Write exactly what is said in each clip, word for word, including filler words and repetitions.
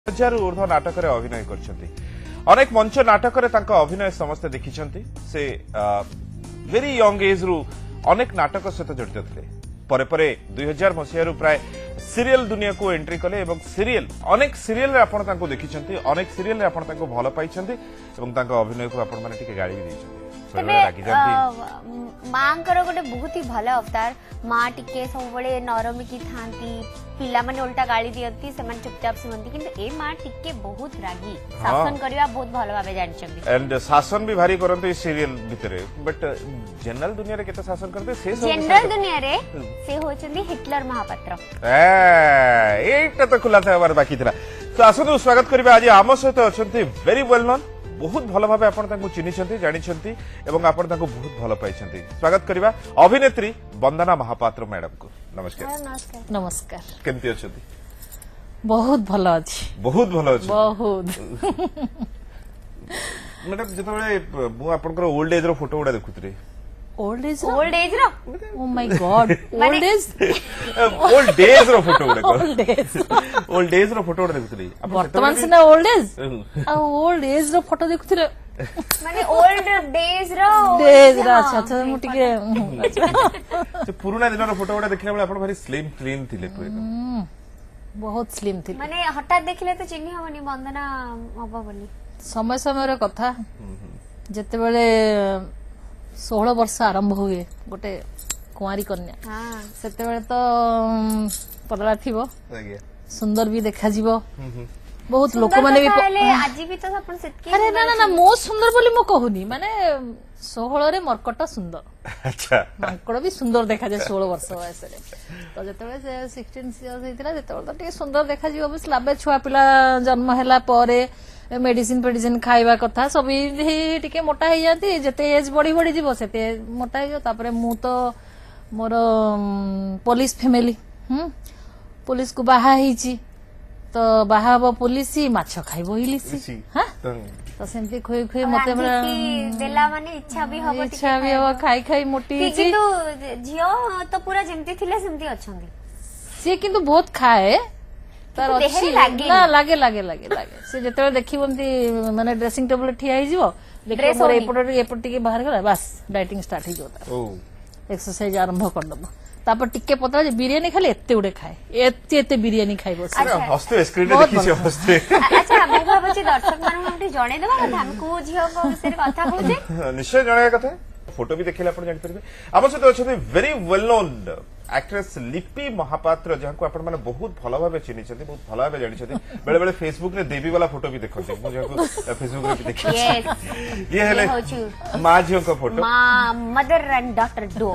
हजार ऊर्ध्व नाटक अभिनय करनेक मंच नाटक अभिनय समस्ते देखी से वेरी यंग एज रु अनेक नाटक सहित जड़ित थे परे परे दुई हजार मसीह प्राय सीरियल दुनिया को एंट्री कले सीरियल अनेक सीरियल आपण देखी अनेक सीरियल भल पाई अभिनय को आपण मैंने गाड़ी भी देते माँ गोटे बहुत ही भल अवतार माँ टिके सब नरमिकी था पिला माने उल्टा गाड़ी दियंती से चुपचाप सुनती किंतु ए माँ टिके बहुत रागी शासन करवा बहुत भल भाबे जानछंती एंड शासन भी भारी करंती इस सीरियल भितरे बट जनरल दुनिया रे केते शासन करते से जनरल दुनिया रे से होचंदी हिटलर महापात्र ए एटा तो खुला था बार बाकी थिला तो आसो स्वागत करबे आज आम सहित अछंती वेरी वेल नोन बहुत भल भाव आपन चिन्ह जानी एवं आपन बहुत भल पाई स्वागत करवा अभिनेत्री वंदना महापात्र मैडम को नमस्कार नमस्कार नमस्कार केमती अछंती बहुत भल अछि बहुत भल अछि बहुत मैडम जतबे मु आपनकर ओल्ड एज रो फोटो उडा देखुतरे ओल्ड एज ओल्ड एज रो oh my god old age old days रो फोटो उडा ओल्ड एज ओल्ड डेज रो फोटो उडा देखुतरे वर्तमान से ना ओल्ड एज आ ओल्ड एज रो फोटो देखुतरे माने ओल्ड डेज रो डेज रा अच्छा अच्छा मु टिके अच्छा पुराना दिन रो फोटो उडा देखला बेले आपन भारी स्लिम क्लीन थिले पुरे बहुत स्लिम थी माने हठात देखले तो चिन्ह हबनी वंदना हबो बोली समय समय रो कथा जते बेले सोलह वर्ष आरंभ हुए गोटे कुआरी कन्या सेते बेले तो पतला थिबो सुंदर भी देखा जीवो बहुत लोक माने भी आज भी तो अपन सेतके अरे ना ना ना मो सुंदर बोली मो कहूनी माने सोलह रे मरकट सुंदर अच्छा मांकड़ भी सुंदर देखा जाए सोलह वर्ष वयस रे तो जते बेले सोलह इयर्स हेतिला जते बेले तो टिके सुंदर देखा जीवो बस लाबे छुआ पिला जन्म हैला परे मेडिसिन फेडिसिन खाइबा कथा सब टिके मोटा हो जाती जिते एज बढ़ी बढ़ी जीव से मोटा हो मु तो मोर पुलिस फैमिली हम्म पुलिस को बाहा ही तो बाहा हब पुलिस माछ खाइबो इलिसी हां तो सेमती खोई खोई मते देला माने इच्छा भी हबो इच्छा भी हबो खाई खाई मोटी छी किंतु जियो तो पूरा जेमती थिले सेमती अछंदी से किंतु बहुत खाए तार अच्छी ना लागे लागे लागे लागे से जते देखिबो एमती माने ड्रेसिंग टेबल ठिया ही जीवो देखो मोर एपट एपट टिके बाहर गला बस डाइटिंग स्टार्ट ही जोता ओ एक्सरसाइज आरंभ कर दबो तापर टिके पता जे बिरयानी खाली एते उडे खाए एते एते बिरयानी खाइबो अरे हस्ते स्क्रीन रे देखि से हस्ते अच्छा मु भाबछि दर्शक मानु हमटी जणे देबा कथा हम को झियो को विषय कथा कहूजे निश्चय जणे कथा फोटो भी देखिले आपण जानि परबे आम सहित अछथि very well known actress Lipi Mohapatra जहाँ को आपण माने बहुत भल भाबे चिन्ह छथि बहुत भल भाबे जानि छथि बेले बेले फेसबुक रे देवी वाला फोटो भी देखथि मु जहाँ को फेसबुक रे भी देखि ये हेले मां झियो को फोटो मां मदर एंड डॉटर डो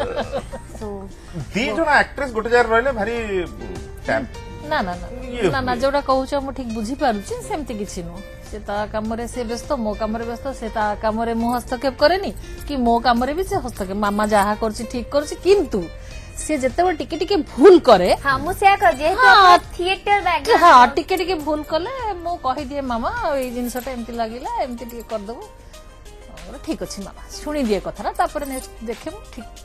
सो दी जणा एक्ट्रेस गोटे जार रहले भारी टैम्प ना ना ना ना ना जोडा कहूछ मु ठीक बुझी पारुछि सेमति किछि नो से ता काम रे से व्यस्त मो काम रे व्यस्त से ता काम रे मु हस्तक्षेप करेनी कि मो काम रे भी से हस्तक्षेप मामा जहा करछि ठीक करछि किंतु से जते टिके टिके भूल करे हां मु से कह जे तो थिएटर बैक हां टिके टिके भूल कले मु कहि दिए मामा ए जिंसटा एमति लागिला एमति टिके कर दबो और ठीक अछि मामा सुनी दिए कथा तापर नेक्स्ट देखेबो ठीक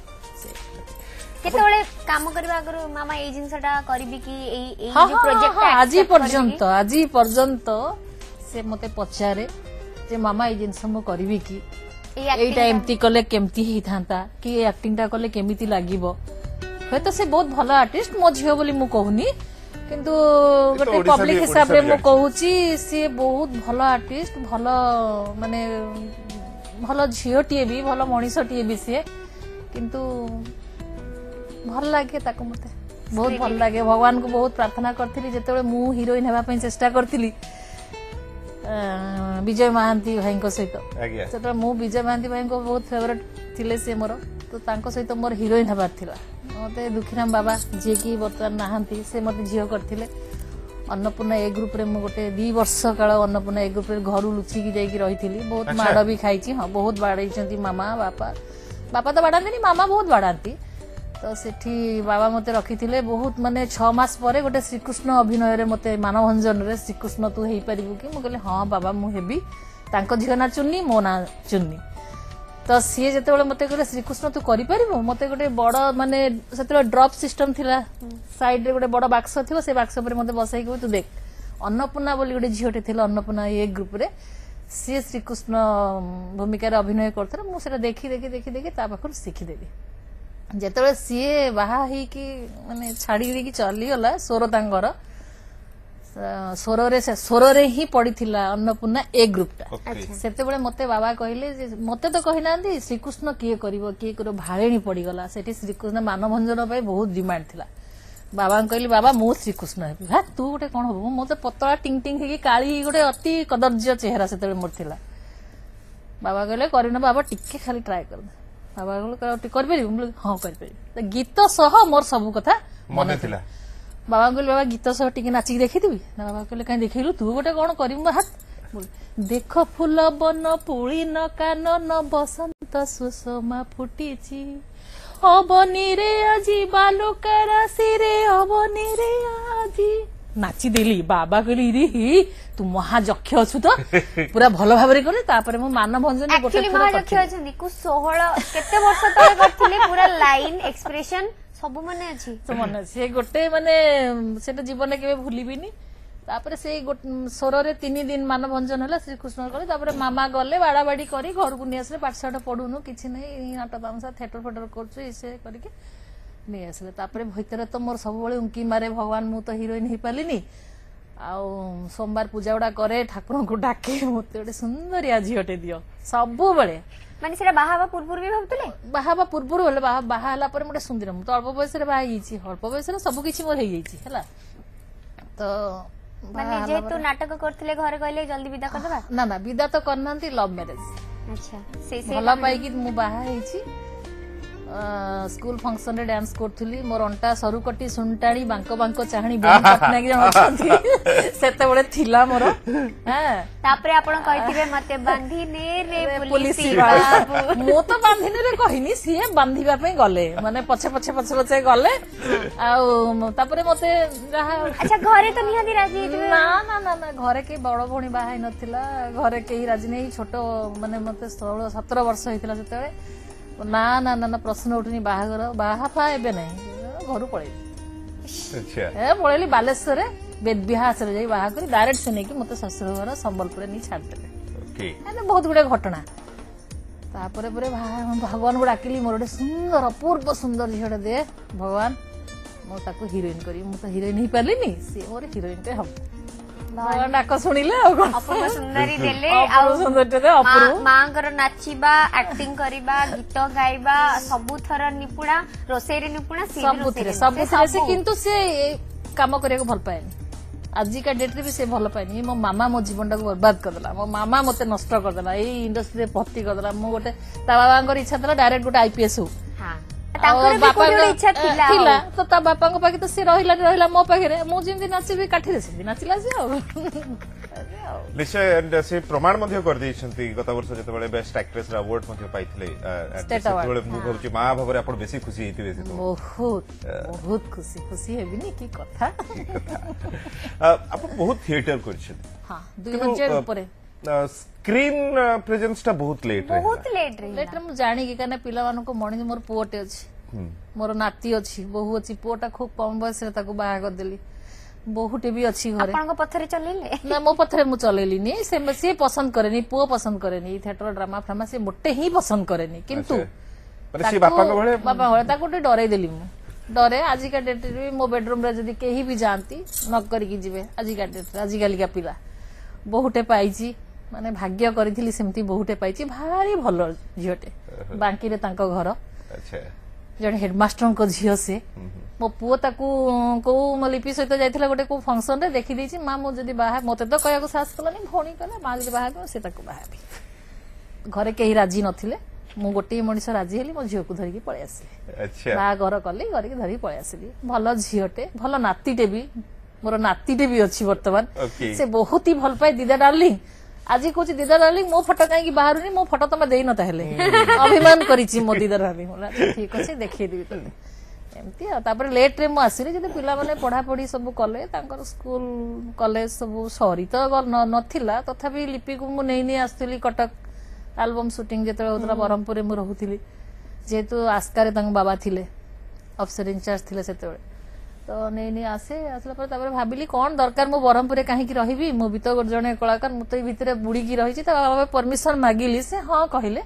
केतोळे काम करबा अगर मामा ए जिंसटा करबी कि ए ए जो प्रोजेक्ट आज पर्यंत आज पर्यंत से मते पचारे जे मामा ए जिंस मु करबी कि एटा एमती कले केमती ही थांता कि एक्टिंग टा कले केमिति लागिवो हे तो से बहुत भलो आर्टिस्ट मो झियो बोली मु कहूनी किंतु गोटे पब्लिक हिसाब रे मु कहूची से बहुत भलो आर्टिस्ट भलो माने भलो झियोटिए भी भलो मनीषटिए भी से किंतु भल लागे ताको मते बहुत भल लागे भगवान को बहुत प्रार्थना करथिली जेतेबे मु हीरोइन हेबा पई चेष्टा करथिली विजय महांती भाई को सहित सेटा मु विजय महांती भाई को बहुत फेवरेट थिले से मोर तो तांको सहित मोर हीरोइन हेबार थिला मते दुखीराम बाबा जे की वर्तमान नाहंती से मते झियो करथिले अन्नपूर्णा ए ग्रुप रे मु गोटे दो वर्ष काल अन्नपूर्णा ए ग्रुप रे घरु लुची की जाई की रहिथिली बहुत माड़ भी खाइची हां बहुत बाड़ैचंती मामा बापा बापा तो बाड़ांती मामा बहुत बाड़ांती तो सेठी बाबा मते रखिथिले बहुत माने छह मास परे गोटे श्रीकृष्ण अभिनय रे मते मानवभंजन रे श्रीकृष्ण तू हेई परिबु कि मु कहले हां बाबा मु हेबी तांको झियो ना चुन्नी मो ना चुन्नी तो सी जेते बेले मते कहले श्रीकृष्ण तू करि परिबु मते गोटे बड़ माने सेते ड्रॉप सिस्टम थिला साइड रे गोटे बड़ बाक्स थिबो से बाक्स पर मते बसाई तू देख अन्नपूर्णा बोली गोटे झीटे थे अन्नपूर्णा ए ग्रुप रे सी श्रीकृष्ण भूमिकार अभिनय करथरा मु सेटा देखी देखी देखी देखी ता पाखर शिखिदेली जेतेबेले सीए बाहा ही कि माने छाड़ी देकी चली गला सोर तांगर सोर रे से सोर रे ही पड़ीथिला अन्नपूर्णा ए ग्रुप टा सेतेबेले मते बाबा कहले जे मते तो कहि नांदी श्रीकृष्ण किए करिवो किए करो भाळेणी पड़ी गला सेठी श्रीकृष्ण मानभंजन पय बहुत डिमांड थिला बाबा कहली बाबा मु श्रीकृष्ण हेबी हा तू गोटे कोन हबो मो तो पतला टिंग टिंग हेकी काली गोटे अति कदर्ज्य चेहरा सेतेबेले मोर थिला बाबा कहले करिना बाबा टिके खाली ट्राई कर बाबा कहले कर परबी हां कर परबी गीत सह मोर सब कथा मन थिला बाबा कहले बाबा गीत सह टिके नाची देखिदिबी ना बाबा कहले काई देखिलु तू गोटे कोन करिम हाथ देख फूल बन पुळी न कान न बसंत सुषमा फुटीची अबनी रे आजी बालुका राशि रे अबनी रे आजी नाची देली बाबा कहली रे ही तू महाजक्ष अछु तो पूरा भलो भाबरे कले तापर मो मानभंजन गोटे एक्चुअली महाजक्ष अछंदी कु सोलह केते वर्ष तले करथिले पूरा लाइन एक्सप्रेशन सब मने अछि तो मने से गोटे माने सेटा जीवन केबे भूलिबिनी तापर से सोर रे तीन दिन मानभंजन हला श्रीकृष्ण कले तापर मामा गले बाड़ा बाड़ी करी घर को नि आसले पाठशाठ पढुनु किछि नै नाटक तामसा थिएटर फेटर करछु इसे करके नै आसले तापर भीतर तो मोर सब बळे उंकी मारे भगवान मु तो हीरोइन ही पालिनी आ सोमवार पूजा उडा करे ठाकुर को डाके मते ओडे सुंदर आजी हटे दियो सब बळे माने सेरा बाहाबा पूर्व भी भाबतले बाहाबा पूर्व होले बाहा बाहाला पर मोटे सुंदर मु तो अल्प बयस रे बाहा हिची अल्प बयस रे सब किछि मोर हे हिची हला तो माने जे तो नाटक करथिले घरे कहले जल्दी विदा कर देबा ना ना विदा तो करनांती लव मैरिज अच्छा से से भला पाई कि मु बाहा हिची स्कूल फंक्शन रे डांस करथुली मोर अंटा सरुकटी सुनटाणी बांको बांको चाहणी बेन पटना कि अछंती सेते बळे थिला मोर हां तापरे आपण कहिथिबे मते बांधी ने रे पुलिस बाबू मु तो बांधी ने रे कहिनी सिए बांधीबा पे गले माने पछे पछे पछे पछे गले आ तापरे मते जहा अच्छा घरे तो निहादी राजी ना ना ना ना घरे के बड़ भणी बाहाई नथिला घरे के राजी नै छोटो माने मते सोलह सत्रह वर्ष होइतिला सेते ना ना ना ना प्रश्न उठनी बाहागर बाहा फा एबे नै घर पळै अच्छा ए पळैली बालेश्वर रे बेद बिहास रे जाई बाहा करी डायरेक्ट से नै कि मते ससुर घर संबलपुर नि छाड़ देले ओके एने बहुत गुडे घटना तापरे परे भगवान को डाकिली मोर सुंदर अपूर्व सुंदर झियडे दे भगवान मो ताको हीरोइन करी मु तो हीरोइन ही पालिनी से मोर हीरोइन ते हम भगवान डाक सुनिले अपूर्व सुंदरी देले आ सुंदर ते अपूर्व मांगर नाचिबा एक्टिंग करिबा गीत गाइबा सबु थर निपुणा रोसई रे निपुणा सब थरे सब थरे से किंतु से काम करे को भल पाएनी आज का डेट रे भी से भल पाएनी मो मामा मो जीवन को बर्बाद कर देला मो मामा मते नष्ट कर देला ए इंडस्ट्री रे भर्ती कर देला मो गोटे ता बाबांगर इच्छा देला डायरेक्ट गोटे आईपीएस हो हां ताकर भी कोन इच्छा थिला थिला तो ता बापा को पाके तो से रहिला रहिला मो पाके मो जिंदी नाचबी काठी रे से नाचिला से निश्चय एंड से प्रमाण मध्ये कर दैछंती गत वर्ष जते बळे बेस्ट एक्ट्रेस रा अवार्ड मध्ये पाइथिले एंड बळे मु कहूची मां भाबरे आपण बेसी खुशी हेति बेसी तो बहुत बहुत खुशी खुशी हेबिनी की कथा आपण बहुत थिएटर करछन हां दो हज़ार ऊपर स्क्रीन प्रेजेंस टा बहुत लेट रे बहुत लेट रे लेट रे मु जानि कि कने पिला मानको को मणी मोर पुओटे अछि मोर नाती अछि बहु अछि पुओटा खूब कम बयस रे ताको बाहा कर देली बहुटे भी अछि घरे आपन को पथरे चलेले ना मो पथरे मु चलेली नी से से पसंद करेनी पुओ पसंद करेनी थिएटर ड्रामा फ्रामा से मोटे ही पसंद करेनी किंतु माने से बापा को बळे बापा होळे ताको डरे देली मु डरे आज का डेट रे मो बेडरूम रे जदी केही भी जानती न करी की जिवे आज का डेट आज काली का पिला बहुटे पाइची माने भाग्य करिथिली सेमती बहुटे पाइची भारी भलो झियोटे बांकी रे तांको घर अच्छा जण हेडमास्टर को झियो से मो पुओ ताकू को लिपि सहित जाइथिला गोटे को फंक्शन रे देखि देछि मां मो जदी बाहा मते तो कया को सास कलानी भोणी कला मां जदी बाहा को से ताकू बाहा घरे केही राजी नथिले मु गोटे मनिष राजी हेली मो झियो को धरि की पळे आसी अच्छा बा घर कली घर की धरि पळे आसीली भलो झियोटे भलो नातीटे भी मोर नातीटे भी अछि वर्तमान से बहुत ही भल पाए दीदा डार्लिंग आज कहूँ दीदा डार्लिंग मो फोटो कहीं बाहर मो फोटो तुम दे ना अभिमान करी मो दीदा डार्लिंग ठीक अच्छे देखिए देवी तुम एमती लेट रे मु आसिली जब पिला माने पढ़ा पढ़ी सब कले स्कूल कॉलेज सब सरी तो नथिला तथापि लिपि को मु नहीं आसली कटक एल्बम शूटिंग जो होता ब्रह्मपुर में रोली जेहेतु आस्कार बाबा थिले अफसर इंचार्ज थिले से तो नहीं नहीं आसे आसला पर तापर भाबिली कौन दरकार मो बरहमपुर कहीं रही मु भी तो जड़े कलाकार मु तो भितर बुड़ी रही परमिशन मागिली से हाँ कहले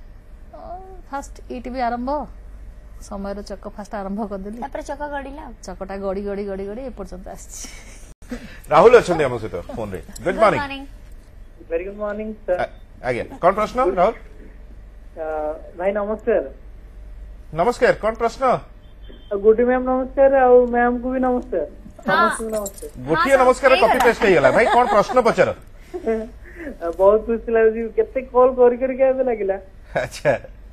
फास्ट इट भी आरंभ समय चक फास्ट आरंभ करदेली चक गड़िला चकटा गड़ी गड़ी गड़ी गड़ी एपर्यंत आस राहुल अच्छा आम सहित फोन रे good morning very good morning sir आज्ञा कौन प्रश्न राहुल भाई नमस्कार नमस्कार कौन प्रश्न गुडी मैम नमस्कार और मैम को भी नमस्कार समस्त नमस्कार गोटिए नमस्कार कॉपी पेस्ट हो गला भाई कौन प्रश्न पचार बहुत खुशी लागुଛି केते कॉल करी करी के लागिला अच्छा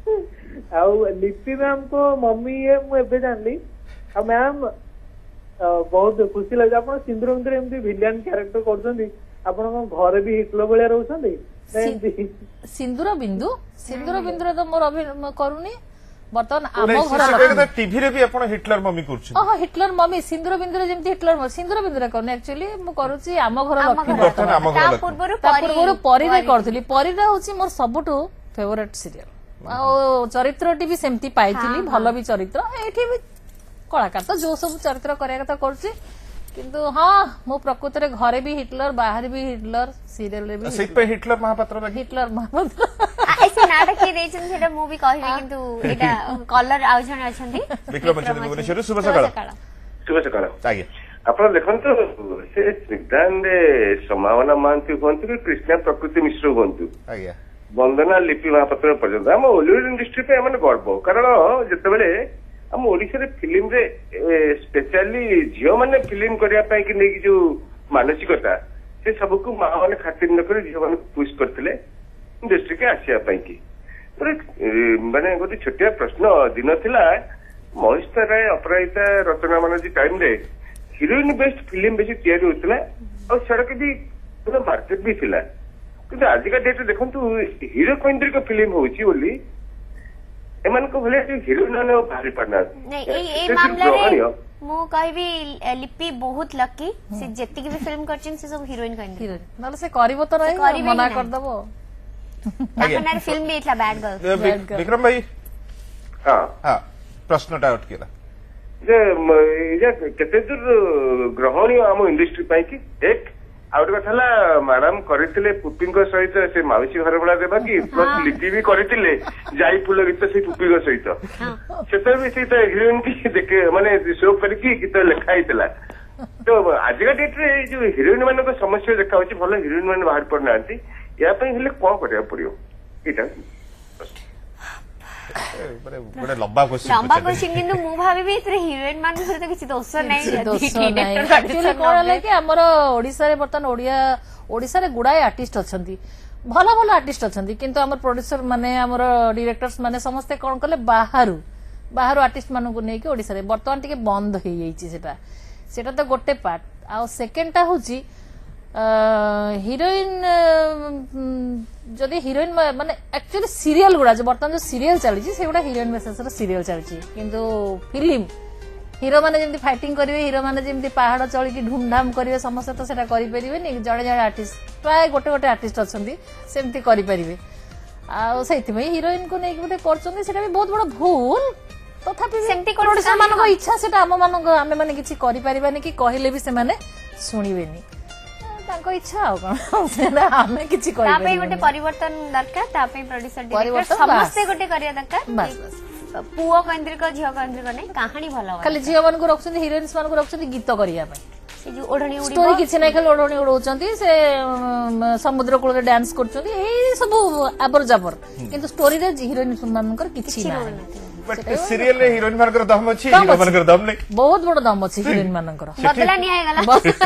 आउ लिपि मैम को मम्मी ये मु एबे जानली आ मैम बहुत खुशी लागे आपण सिंदूर मंदिर एमती विलियन कैरेक्टर करछंदी आपण घर भी हिटलर भलिया रहउछंदी सिंदूर बिंदु सिंदूर बिंदु तो मोर अभी करूनी बर्तमान आम घर टीवी रे भी आपण हिटलर मम्मी करछु हां हिटलर मम्मी सिंदूर बिंदु जेमती हिटलर सिंदूर बिंदु करने एक्चुअली मु करूची आम घर लक्ष्मी बर्तमान आम घर लक्ष्मी पूर्वरु पूर्वरु परी रे करथली परी रे होची मोर सबटु फेवरेट सीरियल आ चरित्रटी भी सेमती पाइथिली भलो भी चरित्र एठी भी कलाकार तो जो सब चरित्र करे कथा करछि किंतु हाँ मो प्रकृत रे घरे भी हिटलर बाहर भी हिटलर सीरियल रे भी सेट पे हिटलर महापात्र लगी हिटलर महापात्र ऐसे नाटक के देछन सेटा मु भी कहबे किंतु एटा कलर आउ जने अछंती विक्रम अछंती भुवनेश्वर शुभ सकाळ शुभ सकाळ आगे ଆପଣ ଦେଖନ୍ତୁ ସେ ସ୍ନିଗ୍ଧାନରେ ସମ୍ଭାବନା ମହାନ୍ତି ହୁଅନ୍ତୁ କି କୃଷ୍ଣା ପ୍ରକୃତି ମିଶ୍ର ହୁଅନ୍ତୁ ଆଜ୍ଞା ବନ୍ଦନା ଲିପି ମହାପାତ୍ର ପର୍ଯ୍ୟନ୍ତ ଆମ ଓଲିଉଡ ଇଣ୍ଡଷ୍ଟ୍ରି ପାଇଁ ଆମେ ଗର୍ବ କାରଣ ଯେତେବେଳେ ଆମ ଓଡିଶାରେ ଫିଲ୍ମରେ ସ୍ପେଶାଲି ଝିଅ ମାନେ ଫିଲ୍ମ କରିବା ପାଇଁ କି ନେଇକି ଯୋଉ ମାନସିକତା ସେ ସବୁକୁ ମା ମାନେ ଖାତିର ନକରି ଝିଅ ମାନଙ୍କୁ ପୁଶ କରିଥିଲେ ଇଣ୍ଡଷ୍ଟ୍ରିକି ଆସିବା ପାଇଁ କି ମାନେ ଗୋଟେ ଛୋଟିଆ ପ୍ରଶ୍ନ ଦିନ ଥିଲା ମହିଷ୍ଠା ରାୟ ଅପରାଜିତା ରଚନା ମାନୀ ଟାଇମରେ ହିରୋଇନ ବେଷ୍ଟ ଫିଲ୍ମ ବେଶୀ ତିଆରି ହଉଥିଲା ଆଉ ସେଟା ବି ମାର୍କେଟ ବି ଥିଲା କିନ୍ତୁ ଆଜିକା ଡେଟ୍ରେ ଦେଖନ୍ତୁ ହିରୋ କୈନ୍ଦ୍ରିକ ଫିଲ୍ମ ହଉଛି ବୋଲି ଏମାନଙ୍କ ଭଳିଆ ଯୋଉ ହିରୋଇନ ମାନେ ବାହାରି ପାରୁନାହାନ୍ତି ମୁଁ କହିବି ଲିପି ବହୁତ ଲକି ସେ ଯେତିକି ବି ଫିଲ୍ମ କରିଛନ୍ ସେ ସବୁ ହିରୋଇନ କହିନ୍ତି ନହେଲେ ସେ କରିବ ତ ନାହିଁ ମନା କରିଦବ ତାଙ୍କର ଫିଲ୍ମ ବି ହେଇଥିଲା ବ୍ୟାଡ गर्ल विक्रम भाई ହଁ ହଁ ପ୍ରଶ୍ନଟା ଅଟକିଲା ଯେ କେତେ ଦୂର ଗ୍ରହଣୀୟ ଆମ ଇଣ୍ଡଷ୍ଟ୍ରି ପାଇଁ କି ଏକ ଆଉ ଗୋଟେ କଥା ହେଲା ମ୍ୟାଡାମ କରିଥିଲେ ପୁପିଙ୍କ ସହିତ ସେ ମାଉସୀ ଘର ଭଳିଆ ଦେବା କି ପ୍ଲସ ଲିପି ବି କରିଥିଲେ ଯାଇ ଫୁଲ ଗୀତ ସେଇ ପୁପିଙ୍କ ସହିତ ସେତେବେଳେ ବି ସେଇ ହିରୋଇନ କି ଦେଖେ ମାନେ ଶୋ କରିକି ଗୀତ ଲେଖା ହେଇଥିଲା ତ ଆଜିକା ଡେଟ୍ରେ ଏଇ ଯୋଉ ହିରୋଇନ ମାନଙ୍କ ସମସ୍ୟା ଦେଖା ହଉଛି ଭଲ ହିରୋଇନ ମାନେ ବାହାରି ପାରୁନାହାନ୍ତି ୟା ପାଇଁ ହେଲେ କଣ କରିବାକୁ ପଡିବ ଏଇଟା ଗୋଟେ ଲମ୍ବା କ୍ୱେଶ୍ଚନ ଲମ୍ବା କ୍ୱେଶ୍ଚନ କିନ୍ତୁ ମୁଁ ଭାବିବି ଏଥିରେ ହିରୋଇନ ମାନଙ୍କର ତ କିଛି ଦୋଷ ନାହିଁ ଆକ୍ଚୁଆଲି କଣ ହେଲା କି ଆମର ଓଡିଶାରେ ବର୍ତ୍ତମାନ ଓଡିଆ ଓଡିଶାରେ ଗୁଡାଏ ଆର୍ଟିଷ୍ଟ ଅଛନ୍ତି ଭଲ ଭଲ ଆର୍ଟିଷ୍ଟ ଅଛନ୍ତି କିନ୍ତୁ ଆମର ପ୍ରୋଡ୍ୟୁସର ମାନେ ଆମର ଡିରେକ୍ଟର୍ସ ମାନେ ସମସ୍ତେ କଣ କଲେ ବାହାରୁ ବାହାରୁ ଆର୍ଟିଷ୍ଟ ମାନଙ୍କୁ ନେଇକି ଓଡିଶାରେ ବର୍ତ୍ତମାନ ଟିକେ ବନ୍ଦ ହେଇଯାଇଛି ସେଟା ସେଟା ତ ଗୋଟେ ପାର୍ଟ ଆଉ ସେକେଣ୍ଡଟା ହଉଛି हिरोइन जदि हिरोइन माने एक्चुअली सीरियल गुड़ा जो बर्तमान जो सीरियल चली से गुड़ा हिरोइन बेसिस सीरियल चलती किंतु फिल्म हिरो माने जेमती फाइटिंग करिवे हिरो माने जेमती पहाड़ चली की धूमधाम करिवे समस्त तो सेटा करि परिबेनी जड़े जड़े आर्टिस्ट प्राय गोटे गोटे आर्टिस्ट अछंती सेमती करि परिबे आ सेति में हिरोइन को नै बोते करचंदी सेटा भी बहुत बड़ा भूल तथापि सेमती प्रोड्यूसर मानको इच्छा सेटा हम मानको आमे माने किछि करि परिबानी कि कहिले भी से माने सुनिबेनी ताको इच्छा हो कोन सेना हमें किछि कहि तापे गोटे परिवर्तन दरकार तापे प्रोड्यूसर डायरेक्टर समस्त गोटे करिया दरकार बस बस पुओ केंद्रिक झियो केंद्रिक नै कहानी भलो खाली झियो मन को रखछन हिरोइन्स मन को रखछन गीत करिया पय से जो ओढणी उडी स्टोरी किछि नै खाली ओढणी उडौचंती से समुद्र कूल रे डांस करचंती ए सब आबर जाबर किंतु स्टोरी रे हिरोइन मन कर किछि नै बट सीरियल रे हिरोइन मानकर दम अछि हीरो मानकर दम नै बहुत बड़ दम अछि हिरोइन मानकर बदला नि आइगला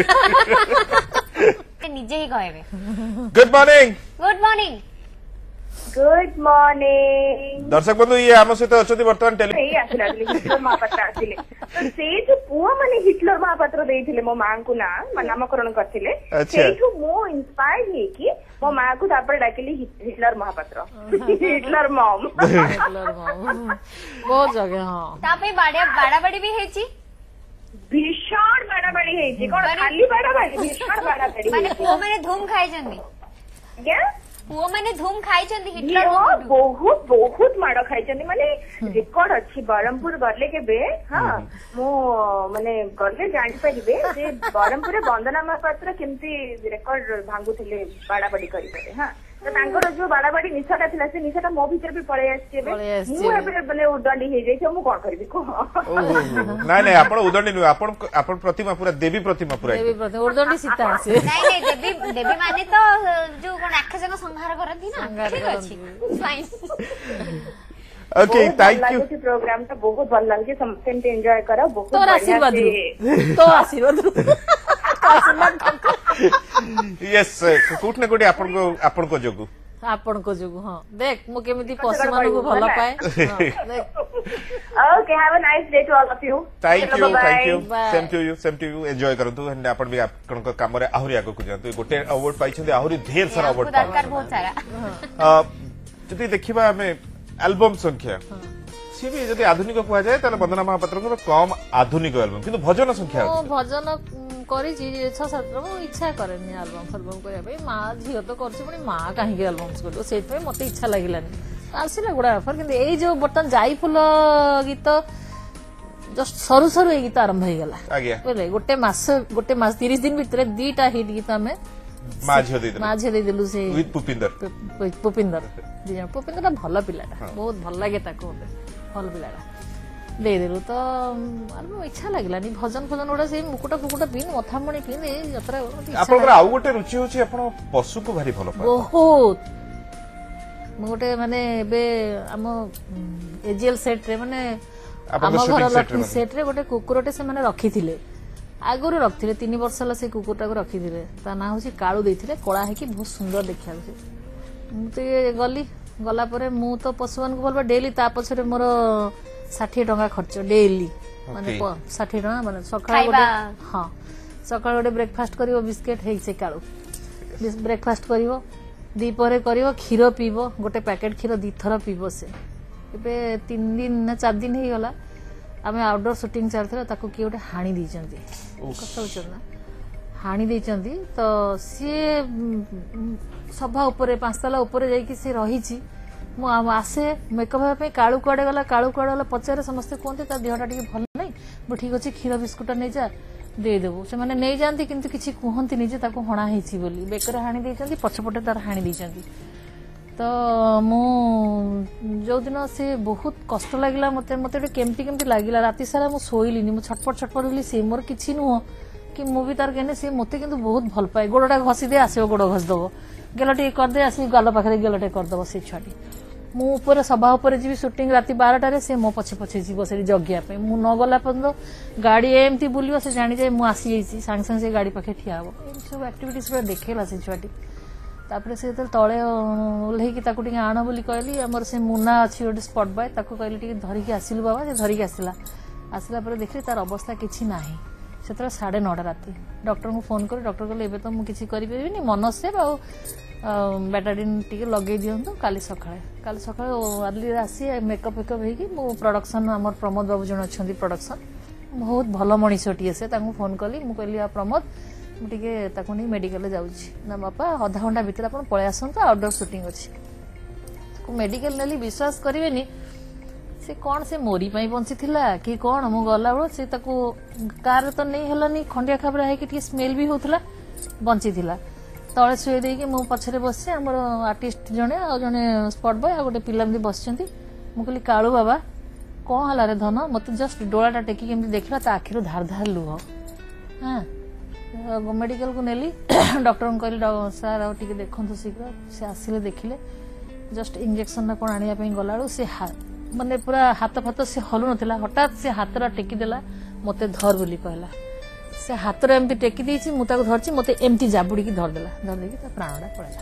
निजे ही कहबे good morning good morning good morning दर्शक बंधु ये आम सहित अछति वर्तमान टेली एई आसिला हिटलर महापात्र आसिले तो से जो पुआ माने हिटलर महापात्र देइथिले मो मां को ना नामकरण करथिले सेठु मो इंस्पायर हे कि मो मां को तापर डाकिली Hitler Mohapatra Hitler mom Hitler mom बहुत जगह हां तापे बाडा बाडा बाडी भी हेची भीषण बाड़ाबाड़ी है कोन खाली बाड़ाबाड़ी भीषण बाड़ाबाड़ी माने पुओ माने धूम खाइ जंदी क्या पुओ माने धूम खाइछन्ती ଝିଅ हिटलर ବହୁତ ବହୁତ ମାଡ ଖାଇଛନ୍ତି ମାନେ ରେକର୍ଡ ଅଛି ବ୍ରହ୍ମପୁର ଗଲେ କେବେ ହଁ ମୁଁ ମାନେ ଗଲେ ଜାଣିପାରିବେ ଯେ ବ୍ରହ୍ମପୁରରେ ବନ୍ଦନା ମହାପାତ୍ର କେମିତି ରେକର୍ଡ ଭାଙ୍ଗୁଥିଲେ ବାଡାବାଡି କରିବାରେ ହଁ ତ ତାଙ୍କର ଯୋଉ ବାଡାବାଡି ନିଶାଟା ଥିଲା ସେ ନିଶାଟା ମୋ ଭିତରେ ବି ପଳେଇ ଆସିଛି ଏବେ ମୁଁ ଏବେ ମାନେ ଉଦଣ୍ଡି ହେଇଯାଇଛି ମୁଁ କଣ କରିବି କୁହ ନାଇଁ ନାଇଁ ଆପଣ ଉଦଣ୍ଡି ନୁହେଁ ଆପଣ ଆପଣ ପ୍ରତିମା ପୁରା ଦେବୀ ପ୍ରତିମା ପୁରା ଦେବୀ ପ୍ରତିମା ଉଦଣ୍ଡି ସୀତା ଆସେ ନାଇଁ ନାଇଁ ଦେବୀ ଦେବୀ ମାନେ ତ ଯୋଉ କୋन ରାକ୍ଷସଙ୍କ ସଂହାର କରନ୍ତି ନା ଠିକ ଅଛି fine okay thank you programme टा बहुत भल लागे समस्त एंजॉय करा बहुत तो आशीर्वाद तो आशीर्वाद यस कोठ ना कोठी आपन को आपन को जोगु आपन को जोगु हां देख मु केमिति पशु मान को भल पाए देख okay have a nice day to all of you thank you thank you same to you same to you enjoy करंतु एंड आपन भी आपन को काम रे आहुरी आगो को जानतु गोटे अवार्ड पाइछन आहुरी ढेर सारा अवार्ड दरकार बहुत सारा जदि देखिबा हमें एल्बम संख्या सी भी जदि आधुनिक कुआ जाए ताले वंदना महापात्र को कम आधुनिक एल्बम किंतु भजन संख्या ओ भजन करी छी छ सात मो इच्छा करेनी एल्बम एल्बम करिया भाई मां झियो तो करछ पुनी मां काहे के एल्बम्स करियो सेत पे मते इच्छा लागिलानी आसीला गुडा ऑफर किंतु एई जो बर्तन जाई फुल गीत जस्ट सरू सरू ए गीत आरंभ हो गला आज्ञा बोले गोटे मास गोटे मास तीस दिन भीतर दीटा हिट गीत हमें माझे दे माझे दे देलु से विथ पुपिंदर पुपिंदर दिया पुपिंदर भल पिलाटा बहुत भल लागे ताको भल पिलाटा दे देलु तो अरे इच्छा लागलानी भजन भजन ओडा से मुकुटा फुकुटा पिन मथामणी पिन ए यात्रा आपन आउ गोटे रुचि होची आपन पशु को भारी भल पाए बहुत मोटे माने बे हम एजीएल सेट रे माने हम घर लक्ष्मी सेट रे गोटे कुकुरटे से माने रखिथिले आगुरी रखिथिले तीन वर्ष होला से कुकुरटा को रखिथिले ता ना होची काळू देथिले कोळा है कि बहुत सुंदर देखिया छै मु ते गली गला परे मु तो पशुवन को बोलबा डेली ता पछरे मोर साठ टका खर्च डेली माने साठ टका माने सकाळ गोटे हां सकाळ गोटे ब्रेकफास्ट करिवो बिस्किट हे से काळू ब्रेकफास्ट करिवो दीपरे करिवो खीर पीबो गोटे पैकेट खीर दी थर पीबो से एबे तीन दिन ना चार दिन हे गला आमे आउटडोर शूटिंग चलथला ताको कि गोटे हाणी दैचंती कत होचना हाणी दैचंती तो सी सभा ऊपर पांच तला ऊपर जाई कि से रहिची मु आसे मेकअप पे काळू कुआडे गला काळू कुआडे गला पचारे समस्त कोनते ता देहटा टिके भल नै बो ठीक अछि खीर बिस्कुट नै जा दे देबो से माने नै जानती किंतु किछि कुहंती नि जे ताको हणा हेछि बोली बेकर हाणी दैचंती पछपटे तार हाणी दैचंती तो मु जो दिन से बहुत कष्ट लागिला मते मते केमती केमती लागिला राति सारा मु सोइलिनी मु छटपट छटपट होली से मोर किछि नुह कि मु भी तार केने से मते किंतु बहुत भल पाए गोडटा घसी दे आसीबो गोडो घस दबो गेलटी कर दे आसी गाल पाखरे गेलटे कर दबो से छाटी मु ऊपर सभा ऊपर जीवी शूटिंग राति बारह रे से मो पछे पछे जीवो से जगिया पे मु न गला पंदो गाड़ी एमती बुलियो से जानि जाय मु आसी जाईची सांग सांग से गाड़ी पाखे ठिया हो इन सब एक्टिविटीज पर देखेला से छाटी तापर से तले ओल्हे की ताकू टिके आण बोली कहली हमर से मुना अछि ओडे स्पॉट बॉय ताकू कहली टिके धरि के आसिलु बाबा से धरि के आसिला आसिला पर देखली तार अवस्था किछि नाही सेतरा साढ़े नौ राति डॉक्टर को फोन कर डॉक्टर कहले एबे तो मु किछि करि परिबिनी मन से आ बेटाडिन टिके लगे दियंतो काली सखाळे काली सखाळे अर्ली आसी मेकअप मेकअप हे कि मु प्रोडक्शन हमर प्रमोद बाबू जण अछंती प्रोडक्शन बहुत भलो मणिसटी से ताकू फोन कली मु कहली आ प्रमोद मुझे ताको नहीं मेडिकल जाउछि ना बापा आधा घंटा भीतर अपन पळे आसंतो आउटडोर शूटिंग अछि को मेडिकल नेली विश्वास करिवेनी से कोन से मोरी पई बंची थिला कि कोन मु गला बळ से ताको कार तो नहीं हलनी खंडिया खाबरा है कि टी स्मेल भी होतला बंची थिला तळे सुए देई कि मु पछरे बससे हमर आर्टिस्ट जने आ जने स्पॉट बॉय आ गोटे पिला में बसचंती मु कहली काळू बाबा कोन हला रे धन मते जस्ट डोळाटा टेकी केमति देखला ता आखिरो धार धार लुह हां मेडिकल को नेली डॉक्टर को कहली सर आ टिके देखंतु शीघ्र से आसिले देखिले जस्ट इंजेक्शन ना कोन आनिया पे गलाळो से माने पूरा हाथ फात से हलु नथिला हठात से हाथरा टेकी देला मते धर बोली कहला से हाथरा एमती टेकी देछि मु ताको धरछि मते एमती जाबुडी की धर देला धर देकी ता प्राणडा पळला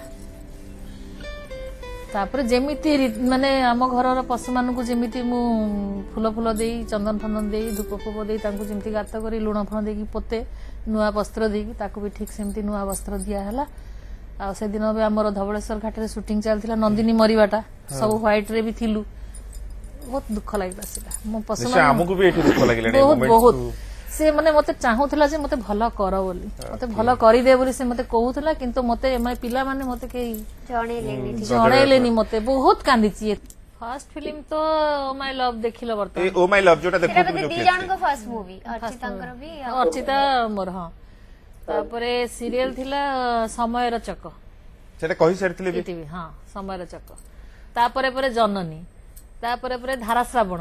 तापर जेमिति माने हम घरर पशु मान को जेमिति मु फूल फूल देई चंदन फंदन देई धूप फूप देई तांको जेमिति गात करी लुण फण देकी पोते नुआ वस्त्र देकी ताको भी ठीक सेमती नुआ वस्त्र दिया हला आ से दिन भी हमर धवळेश्वर घाट रे शूटिंग चलथिला नंदिनी मरिबाटा सब व्हाइट रे भी थिलु बहुत दुख लागला सेटा मो पसंद हमको भी एठी दुख लागले बहुत बहुत से माने मते चाहूला जे मते भल कर बोली मते भल करिदे बोली से मते कहूला किंतु मते माने पिला माने मते के जणेलेनी जणेलेनी मते बहुत कांदिची फर्स्ट फिल्म तो ओ माय लव देखिलो बर्तमान ओ माय लव जोटा देखो दी जण को फर्स्ट मूवी अर्चितांकर भी अर्चिता मोर हां तापरे सीरियल थिला समयर चक सेटा कहि सारथिले भी टीवी हां समयर चक तापरे परे जननी तापरे परे धारा श्रावण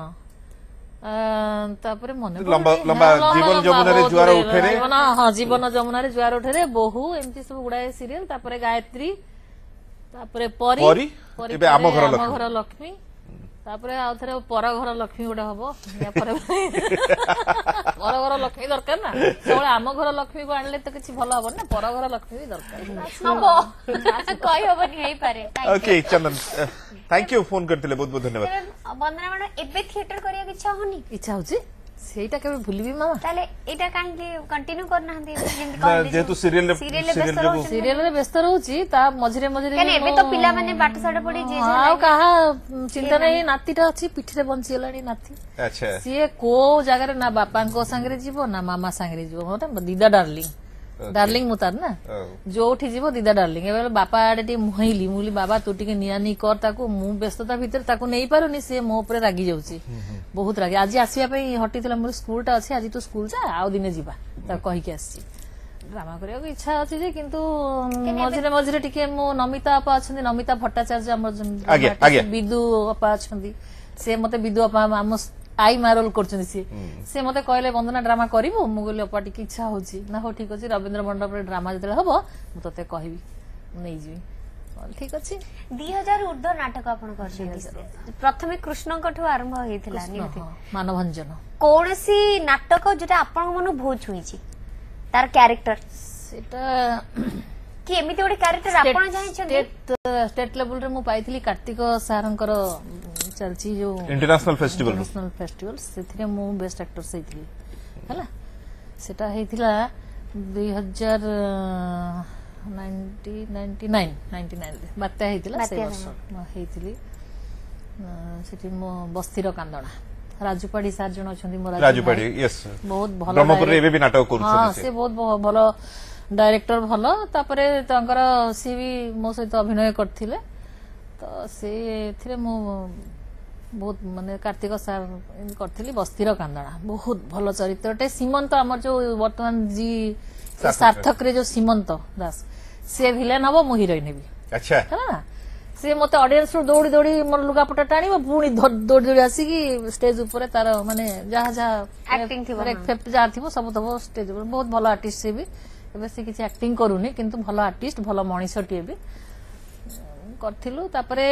तापरे मने लंबा लंबा जीवन जमुना रे जुआर उठे रे हां जीवन जमुना रे जुआर उठे रे बहु एमती सब गुडाए सीरियल तापरे गायत्री तापरे परी परी एबे आम घर लक्ष्मी आम घर लक्ष्मी तापरे आ थरे पर घर लक्ष्मी गोटे हबो या पर पर घर लक्ष्मी दरकार ना सबले आम घर लक्ष्मी को आनले तो किछि भलो हबो ना पर घर लक्ष्मी भी दरकार हबो कहि हबो नि हेई पारे okay Chandan thank you phone करथिले बहुत बहुत धन्यवाद वंदना मैडम एबे थिएटर करिया कि इच्छा होनी इच्छा होची सेटा केबे भूलिबी मामा ताले एटा काहे कंटिन्यू करना हंदी जेंति कहली जेतु सीरियल सीरियल सीरियल रे व्यस्त रहउची ता मझिरे मझिरे कने एबे तो पिला माने बाट साडे पड़ी जे हां कहा चिंता नै नातीटा अछि पिठरे बंची गेलानी नाती अच्छा सिए को जगह रे ना बापा को संगे जीवो ना मामा संगे जीवो मोटा दीदा डार्लिंग डार्लिंग मुतार ना जो उठी जीवो दीदा डार्लिंग एबे बापा आडे टी मुहैली मुली बाबा तू टिके नियानी कर ताको मु व्यस्तता भीतर ताको नै पारुनी से मो ऊपर रागी जाउची बहुत रागी आज आसीया पई हटितला मोर स्कूल टा अछि आज तू स्कूल जा आउ दिने जीवा ता कहि के आसी ड्रामा करिया को इच्छा अछि जे किंतु मझिरे मझिरे टिके मो नमिता अपा अछंदी नमिता भट्टाचार्य हमर विदु अपा अछंदी से मते विदु अपा हम आई मारोल करछन से से मते कहले वंदना ड्रामा करिवो मु गले अपा टिके इच्छा होची ना हो ठीक अछि रविंद्र मंडप रे ड्रामा जतले हबो मु तते कहबी नै जीवी ठीक अछि दो हज़ार ऊर्ध्व नाटक आपण करछन प्रथमे कृष्ण कठो आरंभ हेतिला निति मानभंजन कोनसी नाटक जेटा आपण मन बहुत छुईची तार कैरेक्टर सेटा कि एमिति ओडे कैरेक्टर आपण जानि छन स्टेट स्टेट लेवल रे मु पाइथिली कार्तिक सारंकर चलची जो इंटरनेशनल फेस्टिवल इंटरनेशनल फेस्टिवल सेथिरे मु बेस्ट एक्टर सेथिली हला सेटा हेतिला दो हज़ार निन्यानवे बात्या हेतिला से वर्ष हेतिली सेठी मो बस्तीर कांदणा राजूपाड़ी सार जण अछंदी मो राजूपाड़ी यस बहुत भलो ब्रह्मपुर रे भी नाटक करू हां से बहुत भलो डायरेक्टर भलो तापरे तांकर सी भी मो सहित अभिनय करथिले तो से एथिरे मो बहुत माने कार्तिक सार करथिली बस्तीर कांदणा बहुत भलो चरित्रटे सीमंत हमर जो वर्तमान जी सार्थक रे जो सीमंत दास से विलेन हबो मो हीरोइन हेबी अच्छा है से मते ऑडियंस रो दौड़ी दौड़ी मोर लुगापटा टाणीबो पुणी दौड़ी दौड़ी आसी की स्टेज ऊपर तार माने जहा जहा एक्टिंग थिबो इफेक्ट जा थिबो सब तबो स्टेज ऊपर बहुत भलो आर्टिस्ट से भी एबे से किछि एक्टिंग करूनी किंतु भलो आर्टिस्ट भलो मनीषटी भी करथिलु तापरे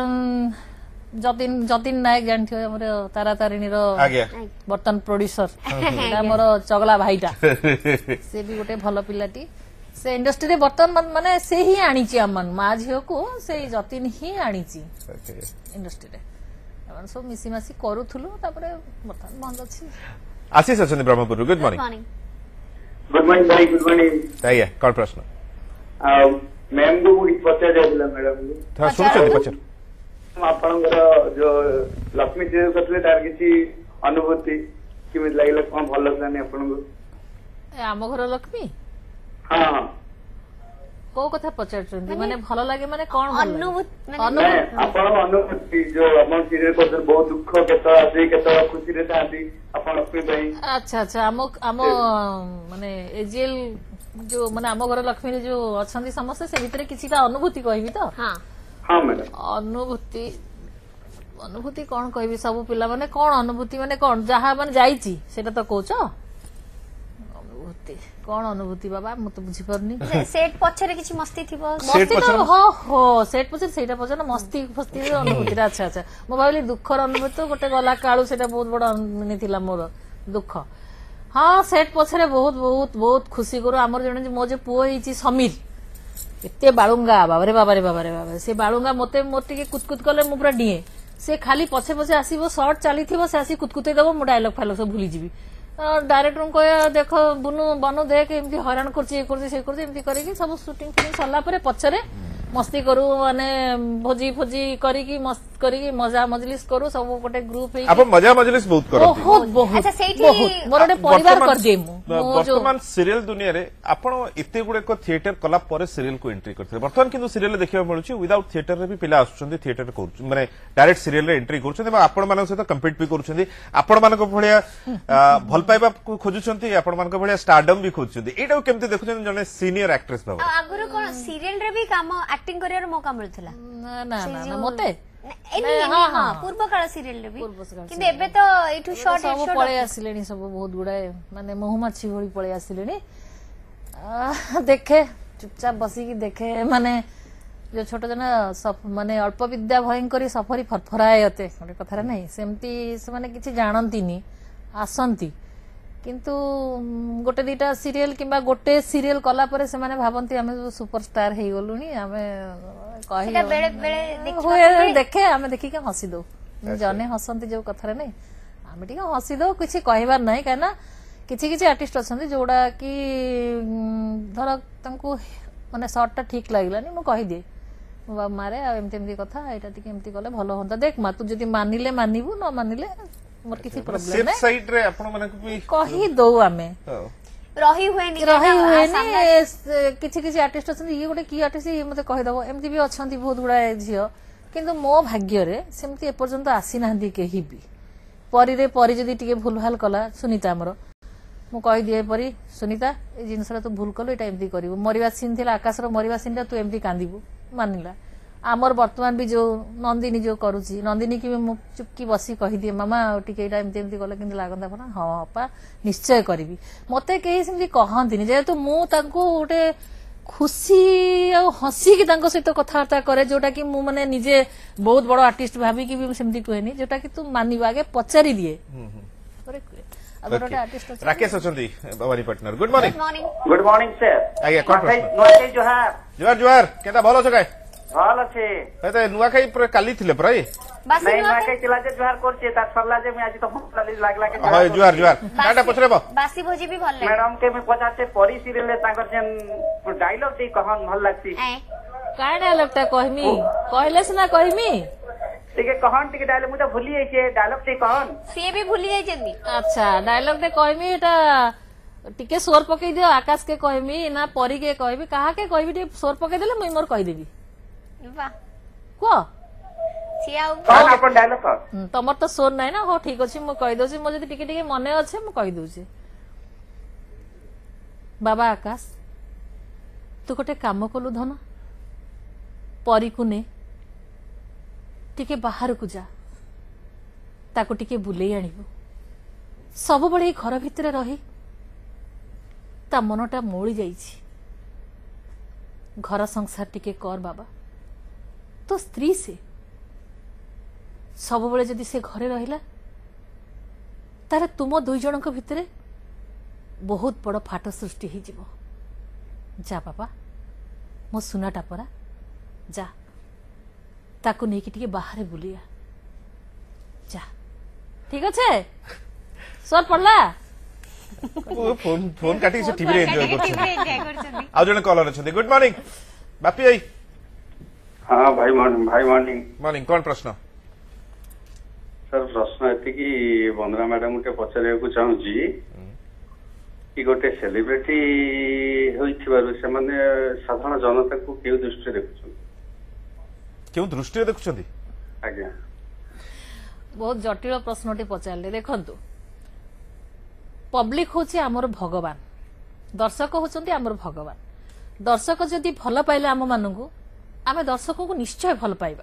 जतिन जतिन नायक जानथियो हमर तारा तारिणी रो बर्तन प्रोड्यूसर हमर चगला भाईटा से भी गोटे भलो पिलाटी से इंडस्ट्री रे बर्तन माने से ही आनीची अमन मा झियो को से जतिन ही आनीची इंडस्ट्री रे हमन सब मिसी मासी करूथुलु तापरे बर्तन बंद अछि आशीष अछन Brahmapur good morning good morning भाई गुड मॉर्निंग आइए कौन प्रश्न आ मैम को कुछ पचार जाइला मैडम था सुन चंदी पचर आपनकर जो लक्ष्मी जी करले तार किछि अनुभूति किमित लागिला कोन भलो लागने आपन को आम घर लक्ष्मी हां को कथा पचारचंदी माने भलो लागे माने कोन अनुभूति माने आपन अनुभूति जो अपन सीरियल को बहुत दुख केतो आसी केतो खुशी रे थाती अपन लक्ष्मी भाई अच्छा अच्छा आम आम माने एजेल जो माने आम घर लक्ष्मी रे जो अछंदी समस्त से भितरे किछिटा अनुभूति कहबी तो हां हां मैडम अनुभूति अनुभूति कोन कहबी सब पिला माने कोन अनुभूति माने कोन जहा माने जाईची सेटा तो कहउछ अनुभूति कोन अनुभूति बाबा मु तो बुझी परनी सेट पछरे किछि मस्ती थिबो मस्ती तो हो हो सेट पछरे सेटा पछरे मस्ती फस्ती रे अनुभूति अच्छा अच्छा मो भाबली दुखर अनुभूति तो गोटे गला काळू सेटा बहुत बड़ मिनी थिला मोर दुख हां सेट पछरे बहुत बहुत बहुत खुशी करू हमर जने मो जे पुओ हिची समीर एते बाळुंगा बाबारे बाबारे बाबारे बाबा से बाळुंगा मते मोर टिके कुतकुत कले मु पूरा डिए से खाली पछे पछे आसीबो शॉर्ट चाली थिबो से आसी कुतकुते देबो मु डायलॉग फाइल सब भूली जीबी डायरेक्टर को देखो बुनु बनु देख एमती हैरान करछि करछि से करछि एमती करेकी सब शूटिंग फिल्म सरला परे पछरे मस्ती करू माने भोजी फोजी करी मस्त करी मजा मजलिस करू सब गोटे ग्रुप आप मजा मजलिस बहुत करती बहुत बहुत अच्छा, ସେଇଠି- बहुत मोर गोटे परिवार कर दे मु वर्तमान सीरियल दुनिया रे आपण एते गुडे को थिएटर कला पर सीरियल को एंट्री करथे वर्तमान किंतु सीरियल देखिबा मिलुची विदाउट थिएटर रे भी पिला आसुचंदी थिएटर को माने डायरेक्ट सीरियल रे एंट्री करछथि आपण मानक सहित कंपीट भी करछथि आपण मानक भलिया भल पाइबा को खोजुचंती आपण मानक भलिया स्टारडम भी खोजुचंती एटा केमते देखुचन जने सीनियर एक्ट्रेस बाबा आगुरु कोन सीरियल रे भी काम एक्टिंग करियर मौका मिलुथला ना ना ना मते हाँ हाँ पूर्व काल सीरियल रे भी किंतु एबे तो एठु शॉर्ट सब पळे आसिलेनी सब बहुत गुडाए माने मोहमाछी भଳି पळे आसिलेनी देखे चुपचाप बसी की देखे माने जो छोट जना माने अल्प विद्या भयंकरी सफरी फरफरायते गोटे कथा नहीं सेमती से माने किछि जानंतीनी आसंती किंतु गोटे दीटा सीरियल किंबा गोटे सीरियल कला परे से माने भाबंती हमें सुपरस्टार हे गलुनी हमें कहि सेटा बेले बेले हुए देखे आमे देखि के हसी दो जने हसंती जो कथा नहीं आमे ठीक हसी दो कुछ कहबार नहीं कहना किछि किछि आर्टिस्ट अछंती जोडा कि धर तंको माने शॉर्ट टा ठीक लागलानी मु कहि दे बाबा मारे आ एमती एमती कथा एटा टिके एमती कले भलो होंता देख मा तू जदी मानिले मानिबू न मानिले मोर किछि प्रॉब्लम सेफ नहीं साइड रे आपण माने भी कहि दो आमे रही हुए नहीं रही हुए नहीं किछि किछि आर्टिस्ट अछंती ये गोटे की आर्टिस्ट ये मते कहि दबो एमती भी अछंती बहुत गुडा झियो किंतु मो भाग्य रे सेमती ए पर्यंत आसी नांदी केही भी परी रे परी जदी टिके भूल भाल कला सुनीता हमरो मु कहि दिए परी सुनीता ए जिनसरा तू भूल कलो एटा एमती करिवो मरिवा सीन थिला आकाश रो मरिवा सीन तू एमती कांदीबू मानिला आमर वर्तमान भी जो नंदिनी जो करूची नंदिनी की भी चुपकी बसी कहि दिए मामा टिके एटा एमती एमती कले किंतु लागंदा बना हां अपा निश्चय करबी मते केही सेमती कहंतिनी जेतु मु तांको ओटे खुशी आ हसी की तांको सहित कथावार्ता करे जोटा कि मु माने निजे बहुत बड़ आर्टिस्ट भाबी की भी सेमती कहनी जोटा कि तू मानिबा आगे पचारी दिए करे अगर ओटे आर्टिस्ट राकेश अछंती Bhavani partner good morning morning good morning sir आज्ञा कोन प्रश्न नोटे जोहार जोहार जोहार केता भलो छ काय भल अछि एते नुवा खाई पर काली थिले प्राय बस नहीं ना के चला जे जोहार करछे ता सरला जे मैं आज तो काली लागला के हां जोहार जोहार टाटा पछरेबो बासी भोजी भी भल लागे मैडम के मैं पचासे परी सीरियल ले ताकर जेन डायलॉग दी कहन भल लागसी का डायलॉग टा कहमी कहले से ना कहमी ठीक है कहन टिके डायलॉग मुझे भूली जाई छे डायलॉग ती कहन से भी भूली जाई जंदी अच्छा डायलॉग दे कहमी एटा टिके स्वर पकई दियो आकाश के कहमी ना परी के कहबी कहा के कहबी टे स्वर पकई देले मुई मोर कहि देबी वाह को सियाउ कहन अपन डायलॉग कह तमर तो स्वर नाही ना हो ठीक अछि मु कहि दोछि मो जदी टिके टिके मने अछि मु कहि दोछि बाबा आकाश तू गोटे काम कलु धन परी को ने टिके बाहर को जा ताको टिके बुलेई आनिबो सब बळे घर भितरे रही ता मनटा मोळी जाईछि घर संसार टिके कर बाबा तो स्त्री से सब बळे जदी से घरे रहिला तारे तुम दुई जनक भितरे बहुत बड़ फाट सृष्टि ही जीवो जा बाबा मो सुनाटा परा जा ताको नेकी टिके बाहर बुलिया जा ठीक अच्छे सर पड़ला फोन फोन काटी से टीवी रे एंजॉय करछन एंजॉय करछन आ जने कॉलर अछन गुड मॉर्निंग बापी आई हाँ भाई मॉर्निंग भाई मॉर्निंग मॉर्निंग कोन प्रश्न सर प्रश्न एति कि वंदना मैडम के पचारे को चाहूची कि गोटे सेलिब्रिटी होइथिबारु से माने साधारण जनता को केउ दृष्टि देखुछन केउ दृष्टि देखुछन आज्ञा बहुत जटिल प्रश्नटी पचारले देखंतु पब्लिक होची हमर भगवान दर्शक होचंती हमर भगवान दर्शक जदि भल पाइले आम मानकु आमे दर्शक को निश्चय भल पाइबा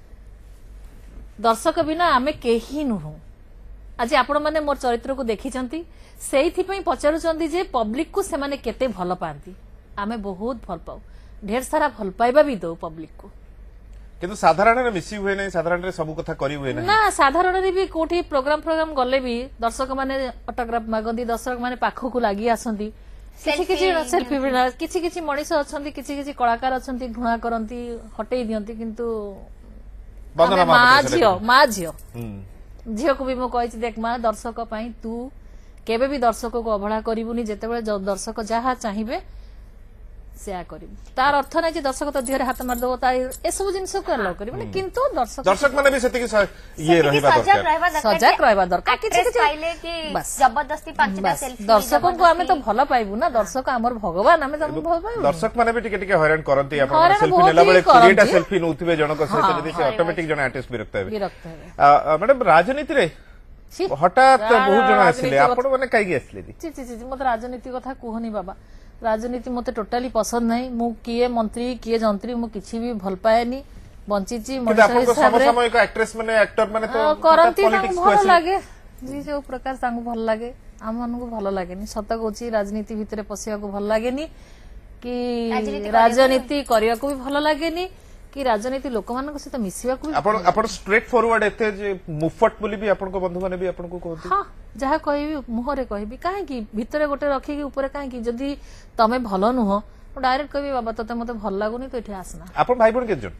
दर्शक बिना आमे केही नुहु आज आपण माने मोर चरित्र को देखिचंती सेइथि पई पचारुचंती जे पब्लिक को से माने केते भल पांती आमे बहुत भल पाऊ ढेर सारा भल पाइबा भी दो पब्लिक को किंतु साधारण रे मिसी हुए नै साधारण रे सब कथा करी हुए नै ना साधारण रे भी कोठी प्रोग्राम प्रोग्राम गले भी दर्शक माने ऑटोग्राफ मागंती दर्शक माने पाखो को लागि आसंती किछि किछि सेल्फी बिना किछि किछि मଣିଷ अछंती किछि किछि कलाकार अछंती घुणा करंती हटेई दियंती किंतु बंदना मां झियो मां झियो हम झियो को भी मो कहि देख मां दर्शक पई तू केबे भी दर्शक को अवहेला करिवुनी जेतेबेले दर्शक जहा चाहिबे ସେୟା କରିବୁ ତାର ଅର୍ଥ ନାହିଁ ଯେ ଦର୍ଶକ ତ ଦେହରେ ହାତ ମାରିଦବ ତା ଏସବୁ ଜିନିଷକୁ ଆଲାଉ କରିବନି କିନ୍ତୁ ଦର୍ଶକ ଦର୍ଶକ ମାନେ ବି ସେତିକି ଇଏ ରହିବା ଦରକାର ସଜାଗ ରହିବା ଦରକାର କିଛି କିଛି ଜବରଦସ୍ତି ପାଞ୍ଚଟା ସେଲ୍ଫି ଦର୍ଶକଙ୍କୁ ଆମେ ତ ଭଲ ପାଇବୁ ନା ଦର୍ଶକ ଆମର ଭଗବାନ ଆମେ ତାଙ୍କୁ ଭଲ ପାଇବୁ ଦର୍ଶକ ମାନେ ବି ଟିକେ ଟିକେ ହଇରାଣ କରନ୍ତି ଆପଣ ସେଲ୍ଫି ନେଲା ବେଳେ କୋଡ଼ିଏଟା ସେଲ୍ଫି ନଉଥିବେ ଜଣକ ସହିତ ଯଦି ସେ ଅଟୋମେଟିକ ଜଣେ ଆର୍ଟିଷ୍ଟ ବିରକ୍ତ ହେବେ ମ୍ୟାଡାମ ରାଜନୀତିରେ ହଠାତ୍ ବହୁତ ଜଣ ଆସିଲେ ଆପଣ ମାନେ କାହିଁକି ଆସିଲେ ଛି ଛି ଛି ମତେ ରାଜନୀତି କଥା କୁହନି ବାବା ରାଜନୀତି ମତେ ଟୋଟାଲି ପସନ୍ଦ ନାହିଁ ମୁଁ କିଏ ମନ୍ତ୍ରୀ କିଏ ଯନ୍ତ୍ରୀ ମୁଁ କିଛି ବି ଭଲ ପାଏନି ବଞ୍ଚିଛି ମଣିଷ ହିସାବରେ ସମସାମୟିକ ଆକ୍ଟ୍ରେସ ମାନେ ଆକ୍ଟର ମାନେ ତ କରନ୍ତି ତାଙ୍କୁ ଭଲ ଲାଗେ ଯେ ଯୋଉ ପ୍ରକାର ତାଙ୍କୁ ଭଲ ଲାଗେ ଆମ ମାନଙ୍କୁ ଭଲ ଲାଗେନି ସତ କହୁଛି ରାଜନୀତି ଭିତରେ ପଶିବାକୁ ଭଲ ଲାଗେନି କି ରାଜନୀତି କରିବାକୁ ବି ଭଲ ଲାଗେନି कि राजनीति लोक मान सहित मिसवाक स्ट्रेट फॉरवर्ड एते जे मुफट बोली भी आपन को बंधु माने भी आपन को कहती हां जहा कहबी मुहरे कहबी काहे की भीतर गोटे रखी की ऊपर काहे की जदी तमे भलो नुह डायरेक्ट कहबी बाबा तते मते भल लागुनी तो एठी आसना आपन भाई बहन के जन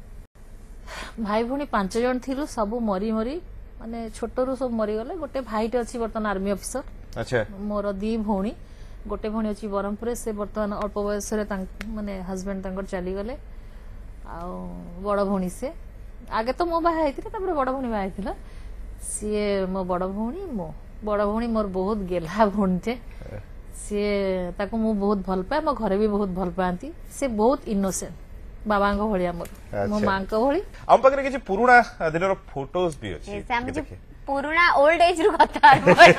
भाई भणी पांच जन थिलु सब मरी मरी माने छोटरू सब मरी गले गोटे भाईटे अछि वर्तमान आर्मी ऑफिसर अच्छा मोर दी भौणी गोटे भौणी अछि बरमपुर से वर्तमान अल्प बयस रे माने हस्बैंड तांकर चली गले आ बड़ भौणी से आगे तो मो बाहा हेतिले तबरे बड़ भौणी बाहा हेतिला सीए मो बड़ भौणी मो बड़ भौणी मोर बहुत गेला भौणीटे सीए ताको मु बहुत भल पाए मो घरे भी बहुत भल पाती से बहुत इनोसेंट बाबा को भलिया मोर मो मां को भली हम पकरे किछि पुराना दिनर फोटोज भी अछि पुराना ओल्ड एज रु कथा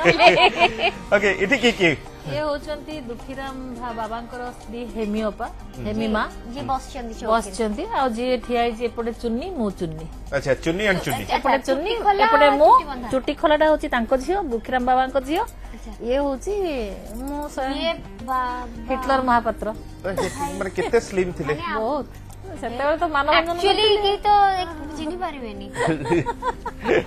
ओके इति की की ये होचंती दुखीराम बाबांकर स्त्री हेमियोपा हेमिमा जे बसचंती बसचंती आ जे ठियाई जे एपटे चुन्नी मु चुन्नी अच्छा चुन्नी एंड चुन्नी एपटे चुन्नी एपटे मु चुटी खलाटा होची तांको झियो दुखीराम बाबांको झियो ये होची मु ये हिटलर महापात्र माने केते स्लिम थिले बहुत सेतेबेले तो मानव एक्चुअली की तो चिनी पारिबेनी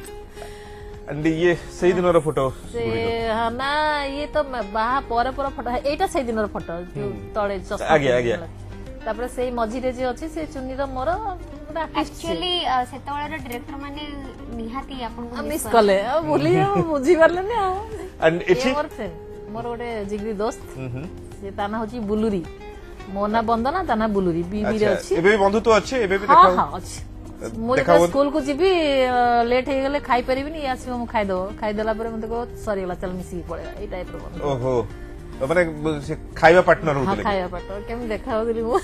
अंडी ये सही दिनर फोटो से हां ना ये तो बाहा पर पर फोटो एटा सही दिनर फोटो तळे चस्मा आगे आगे तापर सेही मझी रे जे अछि से चुन्नी रो मोर एक्चुअली सेतवाळा रो डायरेक्टर माने निहाती आपन को मिस कले बोली बुझी परले ने एंड इछि मोर फ्रेंड मोर ओडे जिगरी दोस्त से ताना होची बुलुरी मोना बंदना ताना बुलुरी बीबी रे अछि एबे बंधु तो अछि एबे भी देखाओ हां हां अछि मोर स्कूल को जीबी लेट हे गेले खाई परिबिनी या आसी हम खाई दो खाई देला पर मते को सरी गेला चल मिसी पड़े ए टाइप रो ओहो माने खाइबा पार्टनर होतले हां खाइबा पार्टनर केम देखाओ दिली वो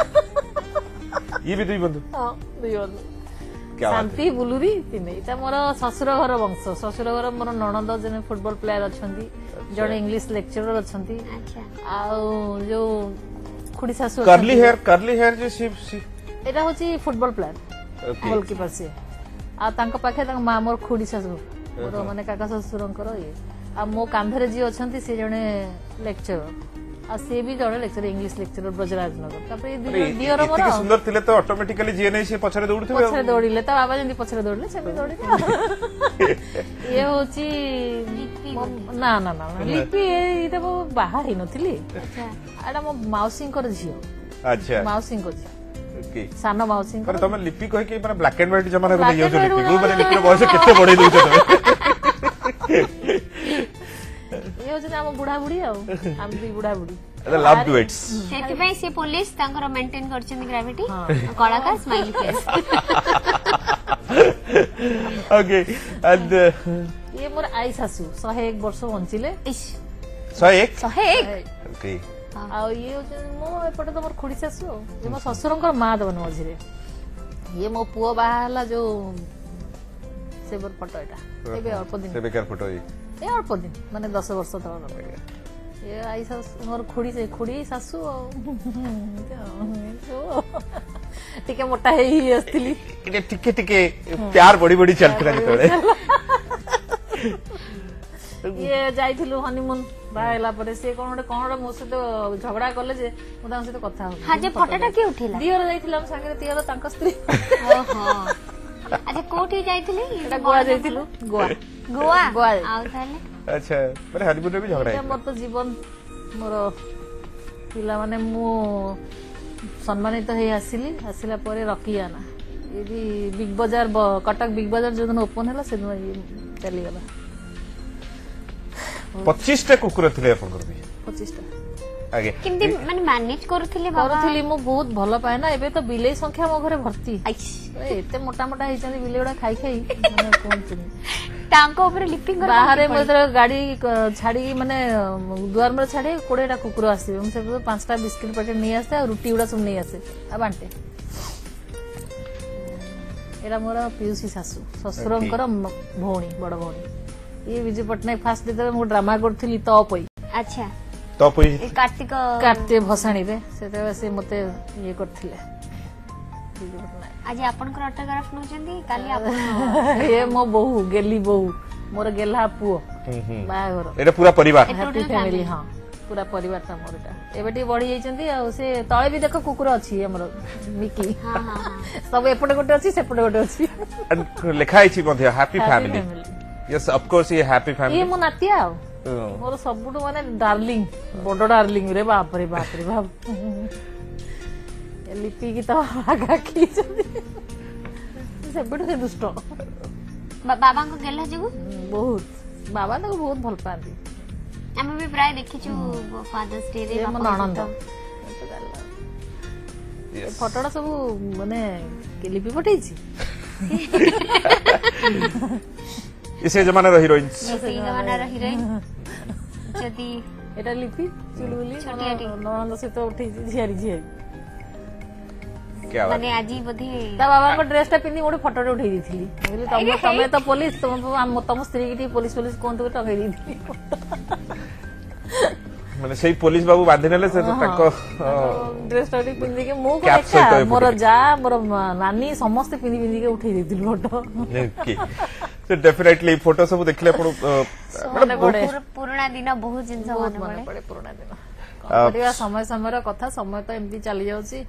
ये भी दुई बंधु हां दुई बंधु क्या शांति बुलुरी तिने इता मोर ससुर घर वंश ससुर घर मोर ननंद जने फुटबॉल प्लेयर अछंती जने इंग्लिश लेक्चरर अछंती अच्छा आ जो खुडी सासु कर्ली हेयर कर्ली हेयर जे सी एटा होची फुटबॉल प्लेयर गोलकीपर से आ तांको पाखे तांको मा मोर खुडी सासु मोर माने काका ससुरंकर ये आ मो कांधरे जी अछंती से जने लेक्चरर आ से भी जने lecture English lecturer Brajraj Nagar तापर दियर मोर इतनी सुंदर थिले तो ऑटोमेटिकली जे नै से पछरे दौड़थिबे पछरे दौड़िले त बाबा जंदी पछरे दौड़ले से दौड़िले ये होची ना ना ना लिपि इते बाहा हि नथिली अच्छा एटा मो माउसिंग कर झियो अच्छा माउसिंग को ओके सानो माउसिंग पर तमे लिपि कहि के माने ब्लैक एंड व्हाइट जमाना को यूज लिपि को माने लिपि बॉयस केते बढे दउछ तमे ये होछ ना हम बुढ़ा बुढ़ी आ हम भी बुढ़ा बुढ़ी लव डुएट्स सेति भाई से पुलिस तांकर मेंटेन करछन ग्रेविटी कळा का स्माइली फेस ओके एंड ये मोर आई सासू एक सौ एक वर्ष बंचिले एक सौ एक एक सौ एक ओके आ ये मो एपटे तो मोर खुडी सासू जे मो ससुरंकर मा दबन मझिरे ये मो पुओ बाहाला जो सेबर फोटो एटा एबे अल्प दिन से बेकार फोटो ये ए अल्प दिन माने दस वर्ष तक ये आई सासू मोर खुडी से खुडी सासू टिके मोटा हेई असतिली इने टिके टिके प्यार बड़ी बड़ी चलतला जतले ये जाइथिलु हनीमून बाहेला परे से कोन कोन मो से तो झगड़ा करले जे मु तान से तो कथा हां जे फोटोटा के उठिला दियर जाइथिलम संगे दियर तांक स्त्री ओहो अच्छा कोठी जाइथिले एटा गोवा जाइथिलु गोवा गोवा गोवा आउ ताले अच्छा माने हनीमून रे भी झगड़ा है मोर तो जीवन मोर पिला माने मु सम्मानित हे आसिली आसिला परे रकिया ना ये भी बिग बाजार कटक बिग बाजार जो दिन ओपन हला से दिन चली गला पच्चीस टा कुकुर थिले अपन कर भी पच्चीस टा आगे केमती माने मैनेज करथिले बाबा କରୁଥିଲି ମୁଁ ବହୁତ ଭଲ ପାଏ ନା ଏବେ ତ ବିଲେଇ ସଂଖ୍ୟା ମୋ ଘରେ ଭର୍ତ୍ତି ଏତେ ମୋଟା ମୋଟା ହେଇଛନ୍ତି ବିଲେଇ ଗୁଡା ଖାଇ ଖାଇ ମାନେ କୁହନ୍ତୁନି ତାଙ୍କ ଉପରେ ଲିପିଂ କରି ବାହାରେ ମୁଁ ଯେତେବେଳେ ଗାଡି ଛାଡିକି ମାନେ ଦୁଆର ମୁହଁରେ ଛାଡି କୋଡିଏଟା କୁକୁର ଆସିବେ ମୁଁ ସେଠୁ ପାଞ୍ଚଟା ବିସ୍କିଟ ପ୍ୟାକେଟ ନେଇ ଆସେ ଆଉ ରୁଟି ଗୁଡା ସବୁ ନେଇ ଆସେ ଆଉ ବାଣ୍ଟେ ଏଇଟା ମୋର ପିଉସୀ ଶାଶୁ ଶ୍ୱଶୁରଙ୍କର ଭଉଣୀ ବଡ ଭଉଣୀ ଇଏ ବିଜୁ ପଟ୍ଟନାୟକ ଫାଷ୍ଟ ଯେତେବେଳେ ମୁଁ ଡ୍ରାମା କରୁଥିଲି ତ ପଇ अच्छा तो पई कार्तिक कार्तिक भसाणी रे सेते से मते ये करथिले आज आपन को ऑटोग्राफ नोचंदी काली आपन ये मो बहु गेली बहु मोर गेला पुओ बागर एटा पूरा परिवार हैप्पी फैमिली हां पूरा परिवार ता मोरटा एबेटी बढ़ी जाइचंदी आ से तळे भी देखो कुकुर अछि हमर मिकी हां हां सब एपटे गोटे अछि सेपटे गोटे अछि लिखा आइछि मध्ये happy family yes of course ये हैप्पी फैमिली ये मो नातिया मोर सबुटु माने डार्लिंग बड़ डार्लिंग रे बाप रे बाप रे बाप लिपि की तो आगा की सबुटु से दुष्ट बाबा को गेला जगु बहुत बाबा तो बहुत भल पाती हम भी प्राय देखिछु फादर्स डे रे बाबा ननंद ये फोटोडा सब माने के लिपि पठैछि इसे जमाना रो हीरोइन्स इसे जमाना रो हीरोइन जदी एटा लिपि चुलबुली ननंद से तो उठै झियारी झियारी क्या बात माने आजी बधी ता बाबा को ड्रेस टा पिन्नी गोटे फोटो रे उठै दिथिली बोली तम तमे तो पुलिस तुम तम स्त्री की पुलिस पुलिस कोन तो टंगै दिथिली माने सेही पुलिस बाबू बांधि नेले से तको ड्रेस टा पिन्नी के मो को देखा मोर जा मोर नानी समस्त पिन्नी पिन्नी के उठै दिथिली फोटो की तो डेफिनेटली फोटो सब देखले आपण मतलब पुराना दिन बहुत जिंस मन पड़े पुराना दिन परिया समय समय रो कथा समय तो एमती चली जाउची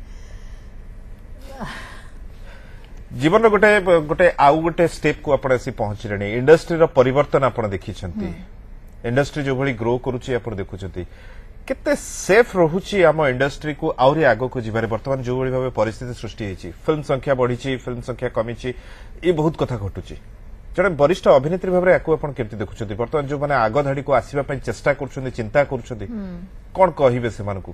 जीवन रो गोटे गोटे आउ गोटे स्टेप को आपण एसी पहुंच रणे इंडस्ट्री रो परिवर्तन आपण देखि छंती इंडस्ट्री जो भली ग्रो करूची आपण देखु छंती केते सेफ रहुची हम इंडस्ट्री को आउरी आगो को जिबारे वर्तमान जो भली भाबे परिस्थिति सृष्टि हेची फिल्म संख्या बढ़ीची फिल्म संख्या कमीची ए बहुत कथा घटुची जड़े वरिष्ठ अभिनेत्री भाव में आपण केमती देखुछंती वर्तमान जो माने आगो धाड़ी को आसीबा पई चेष्टा करछंती चिंता करछंती कोन कहिबे से मानकू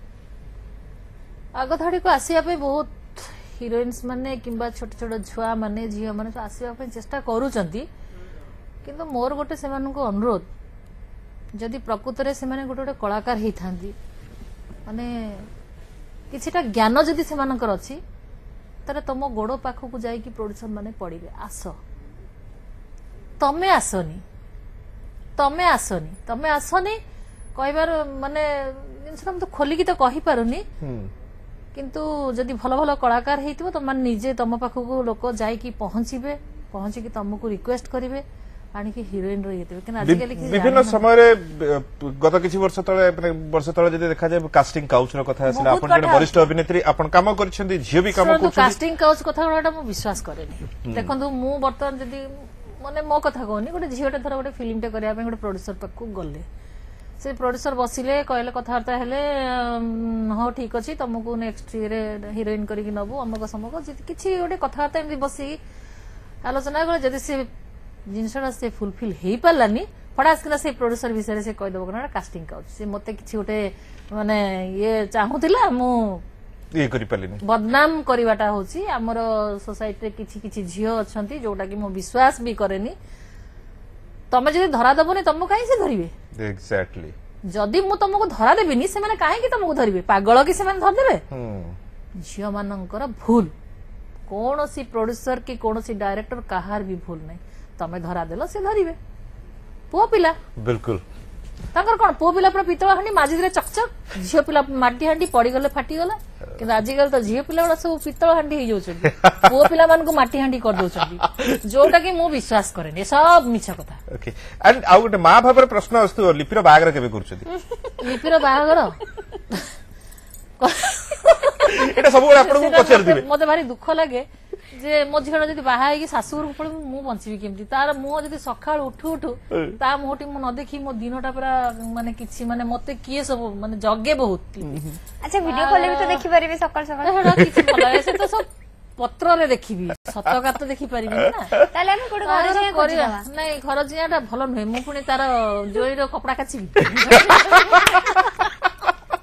आगो धाड़ी को आसीबा पई बहुत हीरोइन्स माने किंबा छोट छोट छुआ माने झिया माने आसीबा पई चेष्टा करूछंती किंतु मोर गोटे से मानकू अनुरोध जदि प्रकृत रे से माने गोटे गोटे कलाकार हेई थांती माने किछिटा ज्ञान जदि से मानकर अछि तारे तम गोडो पाखो को जाई कि प्रोड्यूसर माने पड़िबे आस तमे आसनी तमे आसनी तमे आसनी कहबार माने जिनस हम तो खोली की तो कहि पारुनी किंतु जदि भलो भलो कलाकार हेतिबो त मान निजे तम पाखो को लोक जाई कि पहुंचीबे पहुंची कि तमको रिक्वेस्ट करिवे आनी कि हीरोइन रहिते कि आज के लिखि विभिन्न समय रे गत किछि वर्ष तळे वर्ष तळे जदि देखा जाय कास्टिंग काउच रो कथा आसिला आपण जे वरिष्ठ अभिनेत्री आपण काम करछंती झियो भी काम करछंती कास्टिंग काउच कथा गोटा मु विश्वास करेनी देखंतु मु बर्तमान जदि माने मो कथा कहनी गोटे झीटे थर गोटे फिल्म टे करिया गोटे प्रोड्यूसर पाखु गले से प्रोड्यूसर बसिले कहले कथाबार्ता हेले हाँ ठीक अच्छे तुमको नेक्स्ट रे हिरोइन करके नबू अमक समक किसी गोटे कथाबार्ता एमती बसी आलोचना कले जदि से जिनसा से फुलफिल हो पारानी फटास किना से प्रोड्यूसर विषय से कहीदेव कौन कास्टिंग काउच से मत कि गोटे माने ये चाहूला मु ये करि पालिनी बदनाम करवाटा होची हमर सोसाइटी रे किछि किछि झियो अछंती जोटा कि मो विश्वास भी करेनी तमे जदि धरा दबनी तमको काहे से धरिबे एग्जैक्टली जदि मु तमको धरा देबिनी से माने काहे कि तमको धरिबे पागल कि से माने धर देबे झियो मानकर भूल कोनोसी प्रोड्यूसर कि कोनोसी डायरेक्टर काहार भी भूल नै तमे धरा देलो से धरिबे पुओ पिला बिल्कुल ताकर कोन पुओ पिला पर पितळ हांडी माजी रे चकचक झियो पिला माटी हांडी पड़ी गले फाटी गला कि आजिकल तो झील पिला सब पितल हांडी हो जाउछन पुओ पिला मान को माटी हांडी कर दउछन जोटा कि मु विश्वास करेनी सब मिछ कथा ओके एंड आउ गोटे मां भाबर प्रश्न अस्तु लिपिर बाहागर केबे करछथि लिपिर बाहागर एटा सब गोटे आपन को पचर दिबे मते भारी दुख लागे जे मो झियो जदि बाहा हेकी सासुर को पळे मु बंचीबी केमती तार मु जदि सखाळ उठु उठु ता मोटी मु न देखी मो दिनटा पूरा माने किछि माने मते किए सब माने जगे बहुत अच्छा वीडियो कॉल भी तो देखि परिबे सकाळ सकाळ हेडा किछि भला ऐसे तो सब पत्र रे देखिबी सतका तो देखि परिबी ना ताले हम कोड घर जे करिया नै घर जियाटा भलो नै मु पुनी तार जोई रो कपड़ा काचिबी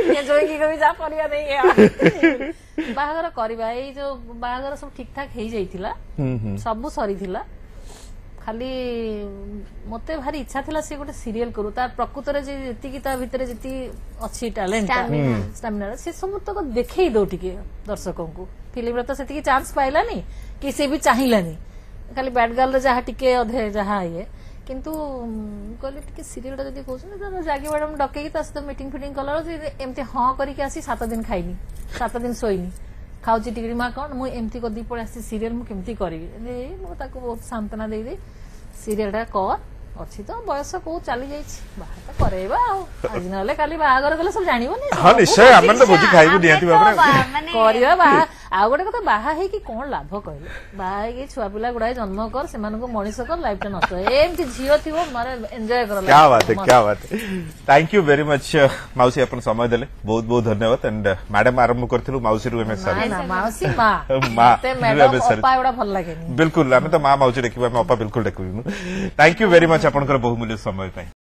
जोईकी कभी जा परिया नहीं बाहागर करवा एई जो बाहागर सब ठीक ठाक हो जाइतिला सब सरी थिला खाली मते भारी इच्छा थिला से गोटे सीरियल करू तार प्रकृत रे जेती ता भितरे जेती अछि टैलेंट स्टैमिना से सब तक देखै दो टिके दर्शकों को फिल्म रे तो सेती चांस पाइलानी कि से भी चाहिलानी खाली बैड गर्ल जहा टिके अधे जहा ये किंतु कहले टिके सीरियल टा जदी कहउछ ना जागी मैडम डके ता सहित मीटिंग फिटिंग कला एमती हां करी के आसी सात दिन खाइनी सात दिन सोइनी खाऊची टिकड़ी माँ कौन मुझे एमती कदी पड़े आसी सीरियल मु केमती करिवि मु ताको बहुत सांत्वना दे दे सीरियल टा कर अच्छी तो बयस को चली जाइछि बाहा तो करेबा आज नले काली बाहागर गले सब जानिबो नि हां निश्चय हमन तो बुझी खाइबु नियति बाबरे करिया बाहा आ गोटे कथा बाहा हे कि कोन लाभ कहले बाहा हे कि छुआ पिला गुडाय जन्म कर सेमान को मनीष कर लाइफ टा नष्ट एमती झियो थिवो मारे एन्जॉय कर क्या बात है क्या बात है थैंक यू वेरी मच माउसी अपन समय देले बहुत बहुत धन्यवाद एंड मैडम आरंभ करथिलु माउसी रु एमएस सर ना माउसी मा मां ते मैडम अपा एडा भल लागे बिल्कुल हमें तो मां माउसी देखिबा हम अपा बिल्कुल देखिबु थैंक यू वेरी मच आपनकर बहुमूल्य समय पे।